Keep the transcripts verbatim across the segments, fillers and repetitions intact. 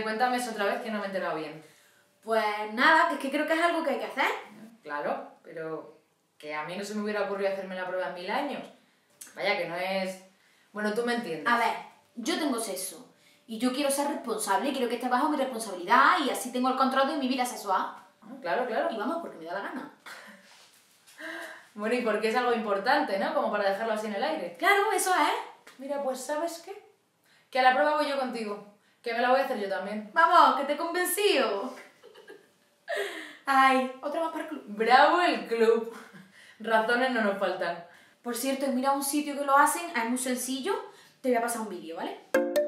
cuéntame eso otra vez que no me he enterado bien. Pues nada, que es que creo que es algo que hay que hacer. Claro, pero que a mí no se me hubiera ocurrido hacerme la prueba en mil años. Vaya, que no es... Bueno, tú me entiendes. A ver, yo tengo sexo y yo quiero ser responsable y quiero que esté bajo mi responsabilidad y así tengo el control de mi vida sexual. Claro, claro. Y vamos, porque me da la gana. Bueno, y porque es algo importante, ¿no? Como para dejarlo así en el aire. Claro, eso es. Mira, pues ¿sabes qué? Que a la prueba voy yo contigo. Que me la voy a hacer yo también. Vamos, que te he convencido. Ay, otra más para el club. ¡Bravo el club! Razones no nos faltan. Por cierto, he mirado un sitio que lo hacen, es muy sencillo. Te voy a pasar un vídeo, ¿vale?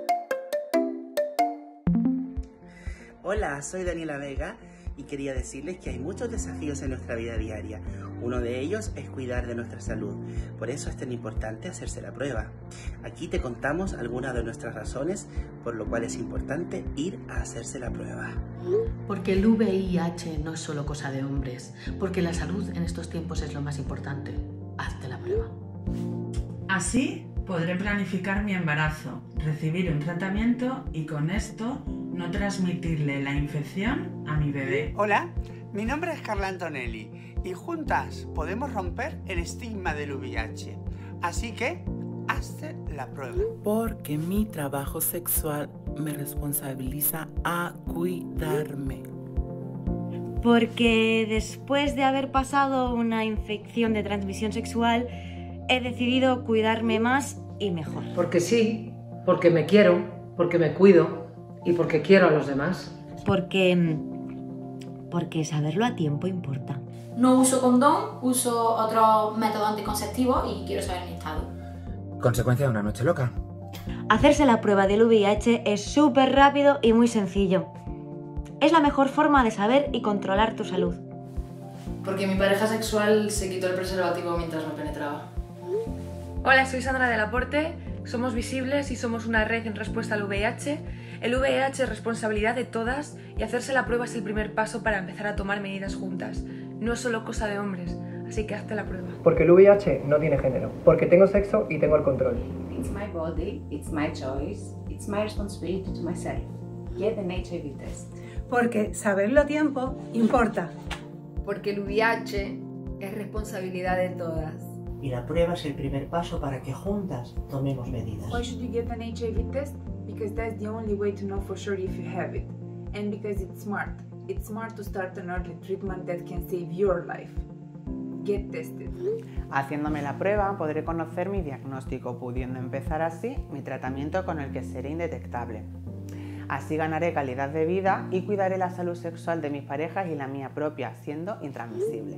Hola, soy Daniela Vega y quería decirles que hay muchos desafíos en nuestra vida diaria. Uno de ellos es cuidar de nuestra salud. Por eso es tan importante hacerse la prueba. Aquí te contamos algunas de nuestras razones por lo cual es importante ir a hacerse la prueba. Porque el V I H no es solo cosa de hombres, porque la salud en estos tiempos es lo más importante. Hazte la prueba. Así podré planificar mi embarazo, recibir un tratamiento y con esto no transmitirle la infección a mi bebé. Hola, mi nombre es Carla Antonelli y juntas podemos romper el estigma del V I H. Así que, hazte la prueba. Porque mi trabajo sexual me responsabiliza a cuidarme. Porque después de haber pasado una infección de transmisión sexual, he decidido cuidarme más y mejor. Porque sí, porque me quiero, porque me cuido y porque quiero a los demás. Porque... porque saberlo a tiempo importa. No uso condón, uso otro método anticonceptivo y quiero saber mi estado. Consecuencia de una noche loca. Hacerse la prueba del V I H es súper rápido y muy sencillo. Es la mejor forma de saber y controlar tu salud. Porque mi pareja sexual se quitó el preservativo mientras me penetraba. Hola, soy Sandra del Aporte. Somos visibles y somos una red en respuesta al V I H. El V I H es responsabilidad de todas y hacerse la prueba es el primer paso para empezar a tomar medidas juntas. No es solo cosa de hombres, así que hazte la prueba. Porque el V I H no tiene género. Porque tengo sexo y tengo el control. It's my body, it's my choice, it's my responsibility to myself. Get an H I V test. Porque saberlo a tiempo importa. Porque el V I H es responsabilidad de todas. Y la prueba es el primer paso para que juntas tomemos medidas. Why should you get an H I V test? Because that's the only way to know for sure if you have it. And because it's smart. It's smart to start an early treatment that can save your life. Get tested. Haciéndome la prueba podré conocer mi diagnóstico, pudiendo empezar así mi tratamiento con el que seré indetectable. Así ganaré calidad de vida y cuidaré la salud sexual de mis parejas y la mía propia, siendo intransmisible.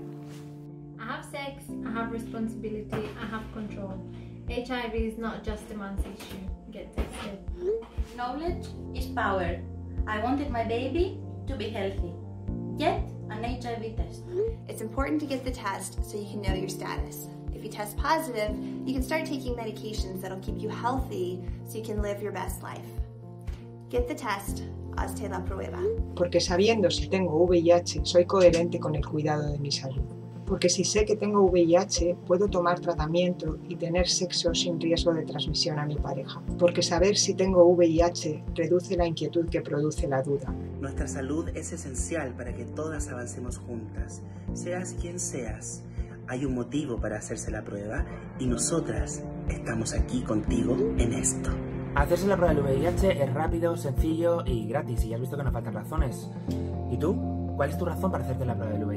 I have sex, I have responsibility, I have control. H I V is not just a man's issue. Get tested. Knowledge is power. I wanted my baby to be healthy. Get an H I V test. It's important to get the test so you can know your status. If you test positive, you can start taking medications that'll keep you healthy so you can live your best life. Get the test, hazte la prueba. Porque sabiendo si tengo V I H, soy coherente con el cuidado de mi salud. Porque si sé que tengo V I H, puedo tomar tratamiento y tener sexo sin riesgo de transmisión a mi pareja. Porque saber si tengo V I H reduce la inquietud que produce la duda. Nuestra salud es esencial para que todas avancemos juntas. Seas quien seas, hay un motivo para hacerse la prueba y nosotras estamos aquí contigo en esto. Hacerse la prueba del V I H es rápido, sencillo y gratis, y ya has visto que no faltan razones. ¿Y tú? ¿Cuál es tu razón para hacerte la prueba del V I H?